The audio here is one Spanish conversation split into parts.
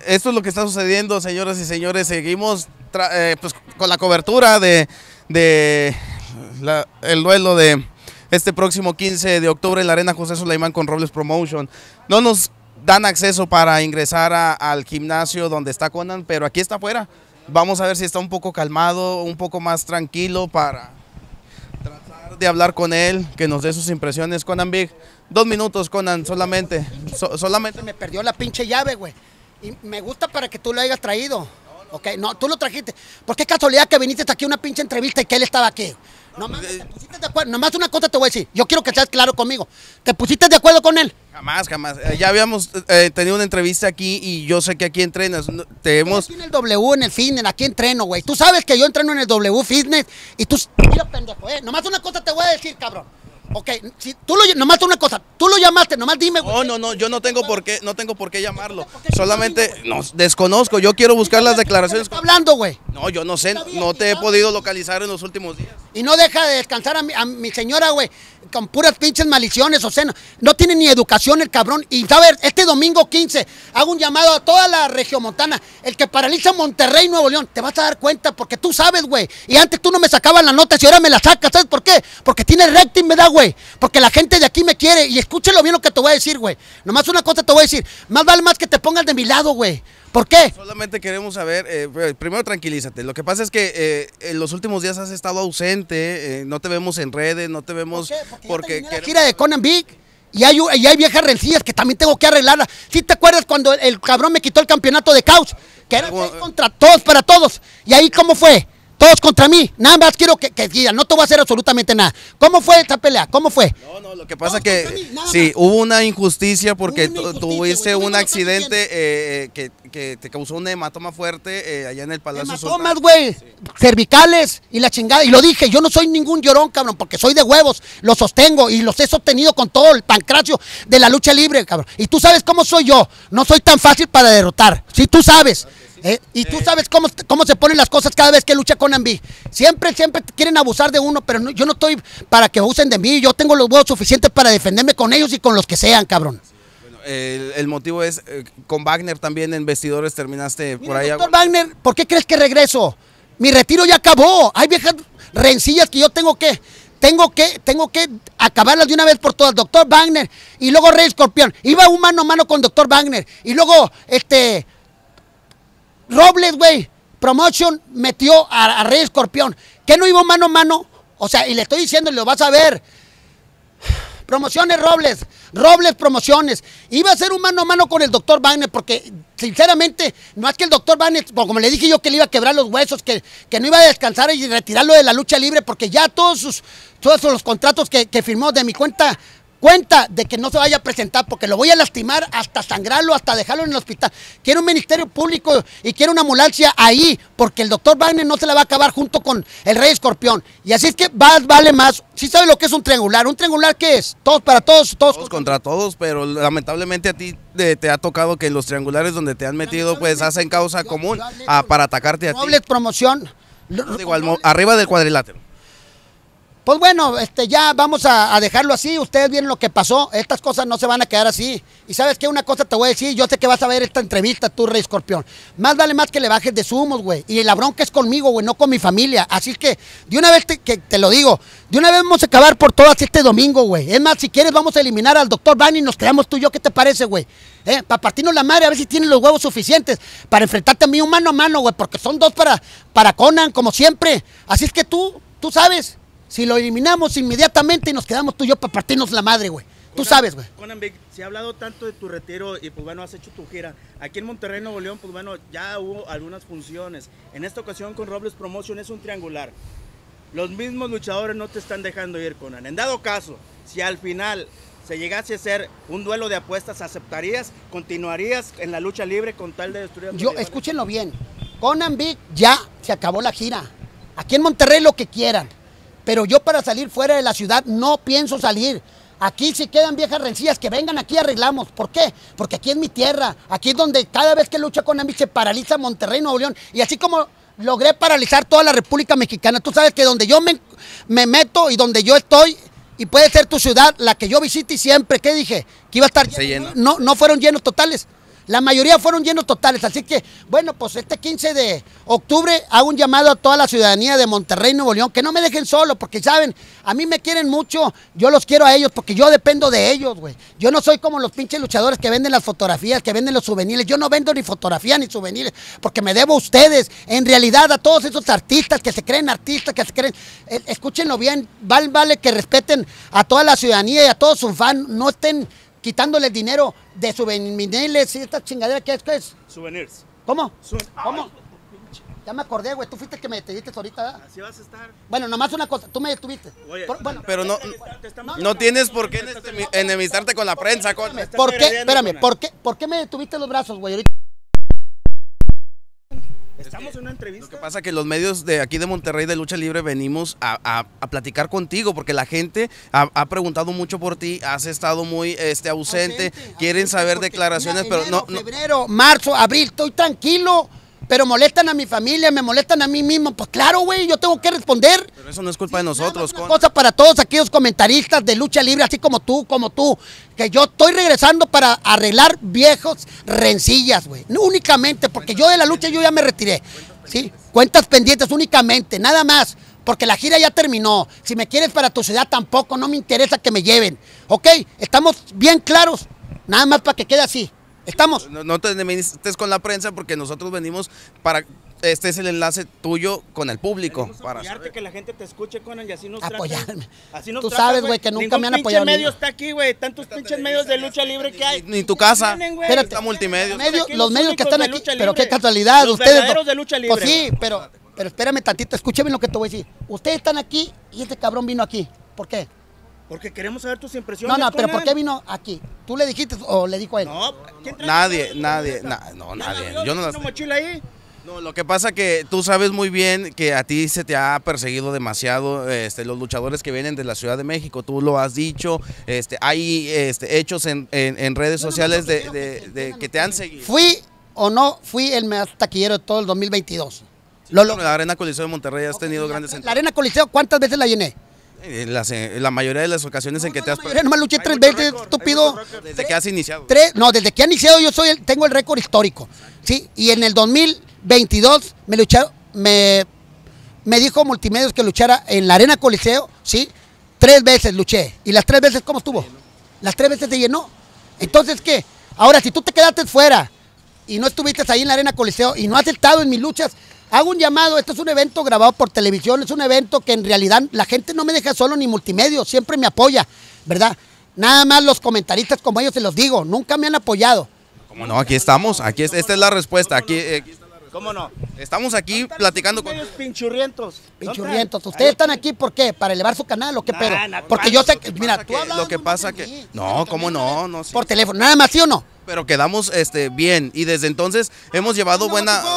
esto es lo que está sucediendo, señoras y señores. Seguimos pues, con la cobertura de el duelo de este próximo 15 de octubre en la Arena José Sulaimán con Robles Promotion. No nos dan acceso para ingresar al gimnasio donde está Conan, pero aquí está afuera. Vamos a ver si está un poco calmado, un poco más tranquilo para tratar de hablar con él, que nos dé sus impresiones. Conan Big, 2 minutos, Conan, solamente. Solamente. Me perdió la pinche llave, güey. Y me gusta para que tú lo hayas traído. Ok, no, tú lo trajiste. ¿Por qué casualidad que viniste aquí a una pinche entrevista y que él estaba aquí? Nomás te pusiste de acuerdo. Nomás una cosa te voy a decir. Yo quiero que seas claro conmigo. ¿Te pusiste de acuerdo con él? Jamás. Ya habíamos tenido una entrevista aquí y yo sé que aquí entrenas. Aquí en el W, en el fitness, aquí entreno, güey. Tú sabes que yo entreno en el W Fitness y tú... Mira, pendejo, nomás una cosa te voy a decir, cabrón. Ok, si tú nomás una cosa, tú lo llamaste, nomás dime, güey. No, yo no tengo por qué llamarlo. Solamente desconozco, yo quiero buscar las declaraciones. ¿Qué está hablando, güey? No, yo no sé, no te he podido localizar en los últimos días. Y no deja de descansar a mi señora, güey, con puras pinches maldiciones, o sea, no tiene ni educación el cabrón. Y, ¿sabes? Este domingo 15 hago un llamado a toda la regiomontana, el que paraliza Monterrey, Nuevo León. Te vas a dar cuenta, porque tú sabes, güey. Y antes tú no me sacabas las notas y ahora me las sacas, ¿sabes por qué? Porque tiene rating, me da, güey. Porque la gente de aquí me quiere. Y escúchelo bien lo que te voy a decir, güey. Nomás una cosa te voy a decir. Más vale más que te pongas de mi lado, güey. ¿Por qué? Solamente queremos saber, primero tranquilízate. Lo que pasa es que en los últimos días has estado ausente, no te vemos en redes, no te vemos... Porque la gira de Conan Big y hay viejas rencillas que también tengo que arreglarlas. ¿Sí te acuerdas cuando el cabrón me quitó el campeonato de Caos? Que era 6 contra todos para todos. ¿Y ahí cómo fue? Todos contra mí, nada más quiero que digan, no te voy a hacer absolutamente nada. ¿Cómo fue esta pelea? ¿Cómo fue? No, lo que pasa es que sí, hubo una injusticia porque tuviste un accidente que te causó un hematoma fuerte allá en el Palacio Sultán. Hematomas, güey, cervicales y la chingada. Y lo dije, yo no soy ningún llorón, cabrón, porque soy de huevos, los sostengo y los he sostenido con todo el pancracio de la lucha libre, cabrón. Y tú sabes cómo soy yo, no soy tan fácil para derrotar, sí, tú sabes. Y tú sabes cómo se ponen las cosas cada vez que lucha Conan Big. Siempre quieren abusar de uno, pero yo no estoy para que abusen de mí. Yo tengo los huevos suficientes para defenderme con ellos y con los que sean, cabrón. Bueno, el motivo es, con Wagner también en vestidores terminaste por ahí. Doctor Wagner, ¿por qué crees que regreso? Mi retiro ya acabó. Hay viejas rencillas que yo tengo que acabarlas de una vez por todas. Doctor Wagner y luego Rey Escorpión. Iba un mano a mano con Doctor Wagner y luego Robles, güey, Promotion metió a Rey Escorpión. ¿Qué no iba mano a mano? O sea, y le estoy diciendo, y lo vas a ver. Promociones Robles Promociones. Iba a ser un mano a mano con el Dr. Wagner, porque sinceramente, no es que el Dr. Wagner, como le dije yo que le iba a quebrar los huesos, que no iba a descansar y retirarlo de la lucha libre, porque ya todos los contratos que firmó de mi cuenta de que no se vaya a presentar, porque lo voy a lastimar hasta sangrarlo, hasta dejarlo en el hospital. Quiero un ministerio público y quiero una ambulancia ahí, porque el doctor Wagner no se la va a acabar junto con el Rey Escorpión. Y así es que vale más. ¿Sí sabe lo que es un triangular? ¿Un triangular qué es? Todos para todos. Todos contra todos, pero lamentablemente a ti te ha tocado que en los triangulares donde te han metido, pues hacen causa común para atacarte a ti. Robles Promoción. Igual, arriba del cuadrilátero. Pues bueno, ya vamos a dejarlo así. Ustedes vieron lo que pasó. Estas cosas no se van a quedar así. Y sabes qué, una cosa te voy a decir. Yo sé que vas a ver esta entrevista, tú, Rey Escorpión. Más vale más que le bajes de humos, güey. Y la bronca es conmigo, güey, no con mi familia. Así que, de una vez te lo digo, de una vez vamos a acabar por todas este domingo, güey. Es más, si quieres, vamos a eliminar al doctor Bani y nos quedamos tú y yo. ¿Qué te parece, güey? Para partirnos la madre, a ver si tienes los huevos suficientes para enfrentarte a mí un mano a mano, güey. Porque son 2 para Conan, como siempre. Así es que tú sabes. Si lo eliminamos inmediatamente y nos quedamos tú y yo para partirnos la madre, güey. Tú sabes, güey. Conan Big, se ha hablado tanto de tu retiro y pues bueno, has hecho tu gira. Aquí en Monterrey, Nuevo León, pues bueno, ya hubo algunas funciones. En esta ocasión con Robles Promotion es un triangular. Los mismos luchadores no te están dejando ir, Conan. En dado caso, si al final se llegase a hacer un duelo de apuestas, ¿aceptarías? ¿Continuarías en la lucha libre con tal de destruir a tu rival? Escúchenlo bien. Conan Big ya se acabó la gira. Aquí en Monterrey lo que quieran. Pero yo para salir fuera de la ciudad no pienso salir. Aquí si quedan viejas rencillas, que vengan aquí arreglamos. ¿Por qué? Porque aquí es mi tierra. Aquí es donde cada vez que lucha Conan Big se paraliza Monterrey, Nuevo León. Y así como logré paralizar toda la República Mexicana, tú sabes que donde yo me meto y donde yo estoy, y puede ser tu ciudad la que yo visite y siempre, ¿qué dije? Que iba a estar lleno. No fueron llenos totales. La mayoría fueron llenos totales, así que, bueno, pues este 15 de octubre hago un llamado a toda la ciudadanía de Monterrey, Nuevo León, que no me dejen solo, porque saben, a mí me quieren mucho, yo los quiero a ellos, porque yo dependo de ellos, güey. Yo no soy como los pinches luchadores que venden las fotografías, que venden los souvenirs. Yo no vendo ni fotografías ni souvenirs, porque me debo a ustedes, en realidad a todos esos artistas que se creen artistas, que se creen, escúchenlo bien, vale que respeten a toda la ciudadanía y a todos sus fans, no estén quitándoles dinero de souvenirs y esta chingadera que es. Souvenirs. ¿Cómo? ¿Cómo? Ya me acordé, güey. Tú fuiste el que me detuviste ahorita, ¿verdad? Así vas a estar. Bueno, nomás una cosa. Tú me detuviste. Oye, Bueno, Pero no tienes por qué enemistarte con la prensa. ¿por qué? Espérame. ¿Por qué me detuviste los brazos, güey? Ahorita. Estamos en una entrevista. Lo que pasa es que los medios de aquí de Monterrey de Lucha Libre venimos a platicar contigo porque la gente ha preguntado mucho por ti, has estado muy ausente, quieren saber declaraciones, pero enero, no. Febrero, marzo, abril, estoy tranquilo, pero molestan a mi familia, me molestan a mí mismo. Pues claro, güey, yo tengo que responder. Pero eso no es culpa de nosotros. Una cosa para todos aquellos comentaristas de lucha libre, así como tú, que yo estoy regresando para arreglar viejos rencillas, güey. No únicamente, porque yo de la lucha yo ya me retiré. ¿Sí? Cuentas pendientes únicamente, nada más. Porque la gira ya terminó. Si me quieres para tu ciudad tampoco, no me interesa que me lleven. ¿Ok? Estamos bien claros. Nada más para que quede así. ¿Estamos? No te enemistes con la prensa porque nosotros venimos para... Este es el enlace tuyo con el público. Venimos a apoyarte, que la gente te escuche, Conan, y así nos apoyarme. Así nos Tú sabes, güey, que nunca me han apoyado. Ningún pinche medio está aquí, güey. Tantos pinches medios de lucha libre que hay. Ni tu casa. Espérate. Está multimedia. Los medios que están aquí, pero qué casualidad. Los ustedes verdaderos de lucha libre. Pues sí, pero espérame tantito, escúchame lo que te voy a decir. Ustedes están aquí y este cabrón vino aquí. ¿Por qué? Porque queremos saber tus impresiones. No, pero Conan. ¿por qué vino aquí? ¿Tú le dijiste o le dijo a él? No, ¿quién trae Nadie. nadie. Yo no ¿Una las... mochila ahí? No, lo que pasa que tú sabes muy bien que a ti se te ha perseguido demasiado los luchadores que vienen de la Ciudad de México, tú lo has dicho, hay hechos en redes sociales de que te han seguido. ¿Fui o no fui el más taquillero de todo el 2022? La Arena Coliseo de Monterrey has tenido grandes La Arena Coliseo, ¿cuántas veces la llené? la mayoría de las ocasiones en que te has... Yo nomás luché 3 veces, estúpido. Desde que has iniciado. Desde que he iniciado yo tengo el récord histórico, ¿sí? Y en el 2022 me dijo Multimedios que luchara en la Arena Coliseo, ¿sí? 3 veces luché. ¿Y las 3 veces cómo estuvo? Las 3 veces se llenó. Entonces, ¿qué? Ahora, si tú te quedaste fuera y no estuviste ahí en la Arena Coliseo y no has estado en mis luchas, hago un llamado. Esto es un evento grabado por televisión, es un evento que en realidad la gente no me deja solo ni Multimedios, siempre me apoya, ¿verdad? Nada más los comentaristas como ellos se los digo, nunca me han apoyado. ¿Cómo no? Aquí estamos, esta es la respuesta, aquí ¿Cómo no? estamos aquí platicando con... Pinchurrientos. Pinchurrientos. ¿Ustedes están aquí por qué? ¿Para elevar su canal o qué pedo? Porque yo sé que, mira, tú hablas... Lo que pasa que... No, ¿cómo no? No, sí. Por teléfono, nada más, ¿sí o no? Pero quedamos bien y desde entonces hemos llevado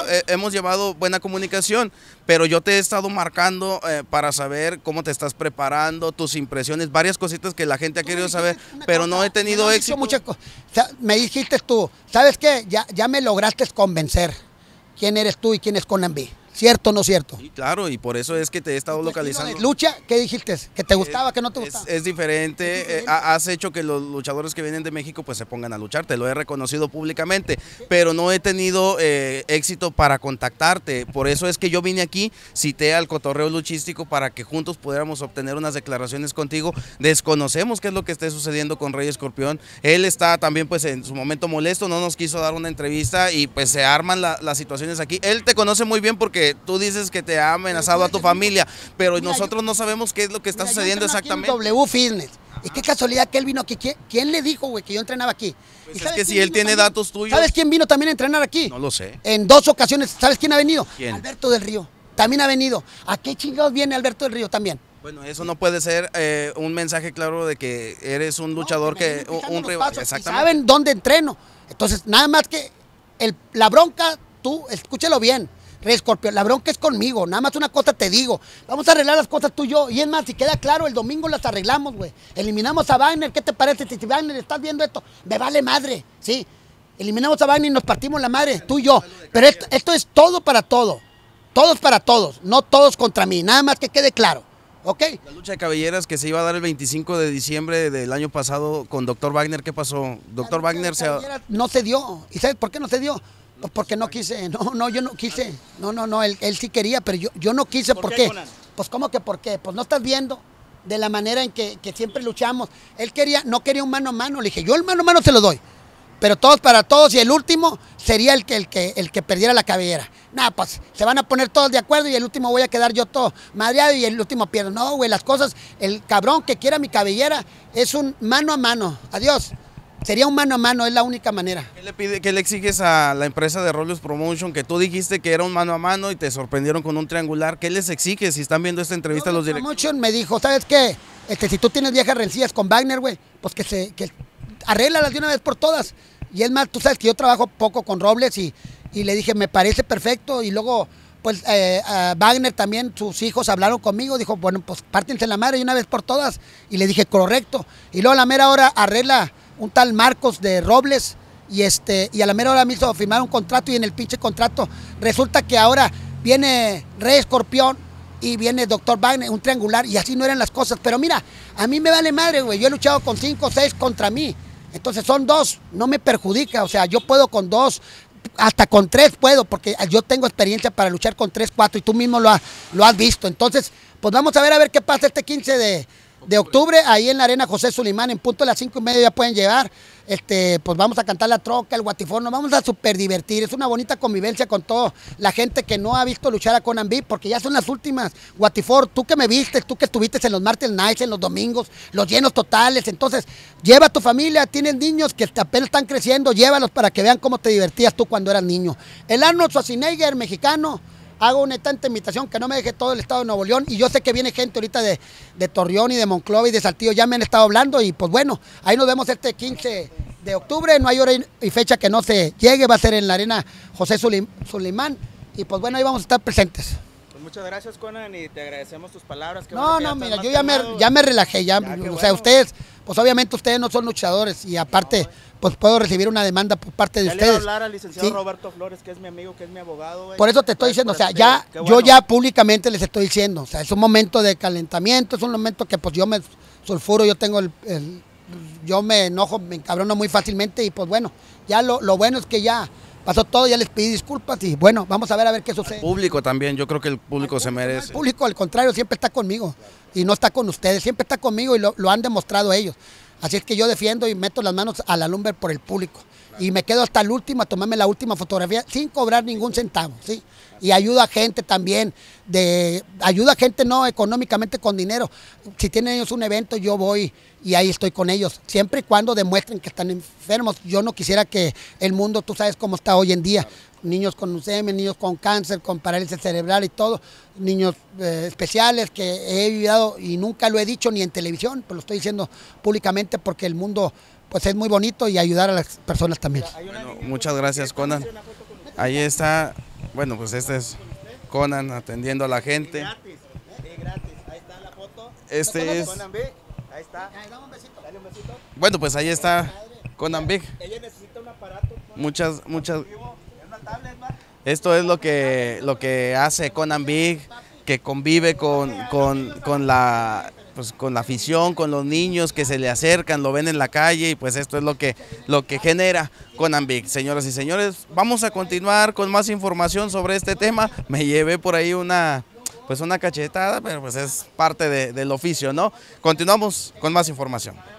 buena comunicación, pero yo te he estado marcando para saber cómo te estás preparando, tus impresiones, varias cositas que la gente ha querido saber, pero no he tenido éxito. Me dijiste tú, ¿sabes qué? Ya me lograste convencer quién eres tú y quién es Conan B. ¿Cierto o no cierto? Sí, claro, y por eso es que te he estado localizando. ¿Lucha? ¿Qué dijiste? ¿Que te gustaba, que no te gustaba? Es diferente, has hecho que los luchadores que vienen de México pues se pongan a luchar, te lo he reconocido públicamente, pero no he tenido éxito para contactarte, por eso es que yo vine aquí, cité al Cotorreo Luchístico para que juntos pudiéramos obtener unas declaraciones contigo. Desconocemos qué es lo que esté sucediendo con Rey Escorpión, él está también pues en su momento molesto, no nos quiso dar una entrevista y pues se arman las situaciones aquí. Él te conoce muy bien porque tú dices que te ha amenazado a tu familia, pero nosotros no sabemos qué es lo que está sucediendo exactamente. W Fitness. Y qué casualidad que él vino aquí. ¿Quién le dijo, güey, que yo entrenaba aquí? Pues es que si él tiene datos tuyos. ¿Sabes quién vino también a entrenar aquí? No lo sé. En 2 ocasiones. ¿Sabes quién ha venido? ¿Quién? Alberto del Río. También ha venido. ¿A qué chingados viene Alberto del Río también? Bueno, eso no puede ser un mensaje claro de que eres un luchador un rival. Exactamente. ¿Saben dónde entreno? Entonces, nada más que la bronca, tú, escúchalo bien. Rey Escorpión, la bronca es conmigo, nada más una cosa te digo, vamos a arreglar las cosas tú y yo, y es más, si queda claro, el domingo las arreglamos, güey, eliminamos a Wagner, ¿qué te parece? Si Wagner, estás viendo esto, me vale madre, ¿sí? Eliminamos a Wagner y nos partimos la madre, tú y yo, pero esto es todo para todo, todos para todos, no todos contra mí, nada más que quede claro, ¿ok? La lucha de cabelleras que se iba a dar el 25 de diciembre del año pasado con Dr. Wagner, ¿qué pasó? Dr. Wagner no se dio. ¿Y sabes por qué no se dio? Pues porque no quise. No, yo no quise. No, él sí quería, pero yo no quise. ¿Por qué? Pues ¿cómo que por qué? Pues no estás viendo de la manera en que siempre luchamos. Él no quería un mano a mano. Le dije, yo el mano a mano se lo doy. Pero todos para todos, y el último sería el que perdiera la cabellera. Nada, pues se van a poner todos de acuerdo y el último voy a quedar yo todo madreado y el último pierdo. No, güey, las cosas, el cabrón que quiera mi cabellera es un mano a mano. Adiós. Sería un mano a mano, es la única manera. ¿Qué le exiges a la empresa de Robles Promotion? Que tú dijiste que era un mano a mano y te sorprendieron con un triangular. ¿Qué les exiges si están viendo esta entrevista los directores? Promotion me dijo, ¿sabes qué? Si tú tienes viejas rencillas con Wagner, güey, pues que arréglalas de una vez por todas. Y es más, tú sabes que yo trabajo poco con Robles y le dije, me parece perfecto. Y luego, pues, a Wagner también, sus hijos hablaron conmigo. Dijo, bueno, pues, pártense la madre de una vez por todas. Y le dije, correcto. Y luego a la mera hora arregla un tal Marcos de Robles y a la mera hora me hizo firmar un contrato y en el pinche contrato resulta que ahora viene Rey Escorpión y viene Dr. Wagner, un triangular, y así no eran las cosas. Pero mira, a mí me vale madre, güey. Yo he luchado con 5 o 6 contra mí. Entonces son 2, no me perjudica. O sea, yo puedo con 2, hasta con 3 puedo, porque yo tengo experiencia para luchar con 3, 4 y tú mismo lo has visto. Entonces, pues vamos a ver qué pasa este 15 de octubre, ahí en la Arena José Sulimán, en punto de las 5:30 ya pueden llegar. Pues vamos a cantar la troca, el guatifón, nos vamos a súper divertir. Es una bonita convivencia con toda la gente que no ha visto luchar a Conan Big, porque ya son las últimas. Guatifor, tú que me viste, tú que estuviste en los martes nights, en los domingos, los llenos totales. Entonces, lleva a tu familia, tienes niños que apenas están creciendo, llévalos para que vean cómo te divertías tú cuando eras niño. El Arnold Schwarzenegger mexicano. Hago una tanta invitación que no me deje todo el estado de Nuevo León, y yo sé que viene gente ahorita de Torreón y de Monclova y de Saltillo, ya me han estado hablando, y pues bueno, ahí nos vemos este 15 de octubre, no hay hora y fecha que no se llegue, va a ser en la Arena José Sulimán, y pues bueno, ahí vamos a estar presentes. Pues muchas gracias, Conan, y te agradecemos tus palabras. Mira, yo ya me relajé, o sea, bueno. Ustedes, pues obviamente ustedes no son luchadores, y aparte, pues puedo recibir una demanda por parte de ustedes. Le voy a hablar al licenciado Roberto Flores, que es mi amigo, que es mi abogado, güey. Por eso te estoy diciendo, o sea, yo ya públicamente les estoy diciendo, o sea, es un momento de calentamiento, es un momento que pues yo me sulfuro, yo me enojo, me encabrono muy fácilmente, y pues bueno, ya lo bueno es que ya pasó todo, ya les pedí disculpas y bueno, vamos a ver qué sucede. El público también, yo creo que el público se merece. El público, al contrario, siempre está conmigo y no está con ustedes, siempre está conmigo y lo han demostrado ellos. Así es que yo defiendo y meto las manos a la lumbre por el público. Y me quedo hasta el último a tomarme la última fotografía sin cobrar ningún centavo, ¿sí? Y ayuda a gente también, ayuda a gente no económicamente con dinero. Si tienen ellos un evento, yo voy y ahí estoy con ellos, siempre y cuando demuestren que están enfermos. Yo no quisiera que el mundo, tú sabes cómo está hoy en día, niños con leucemia, niños con cáncer, con parálisis cerebral y todo, niños especiales que he vivido y nunca lo he dicho ni en televisión, pero lo estoy diciendo públicamente porque el mundo pues es muy bonito y ayudar a las personas también. Bueno, muchas gracias, Conan. Ahí está, bueno, pues este es Conan atendiendo a la gente. Gratis, ahí está la foto. Este es Conan Big, ahí está. Dale un besito. Bueno, pues ahí está Conan Big. Ella necesita un aparato. Muchas. Esto es lo que hace Conan Big, que convive con la afición, con los niños que se le acercan, lo ven en la calle, y pues esto es lo que genera Conan Big. Señoras y señores, vamos a continuar con más información sobre este tema. Me llevé por ahí una cachetada, pero pues es parte del oficio, ¿no? Continuamos con más información.